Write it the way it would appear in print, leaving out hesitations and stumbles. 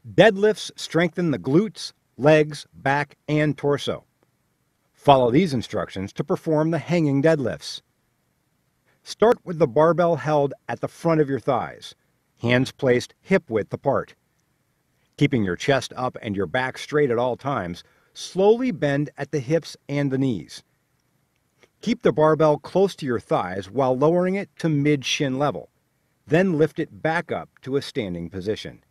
Deadlifts strengthen the glutes, legs, back, and torso. Follow these instructions to perform the hanging deadlifts. Start with the barbell held at the front of your thighs, hands placed hip-width apart. Keeping your chest up and your back straight at all times, slowly bend at the hips and the knees. Keep the barbell close to your thighs while lowering it to mid-shin level. Then lift it back up to a standing position.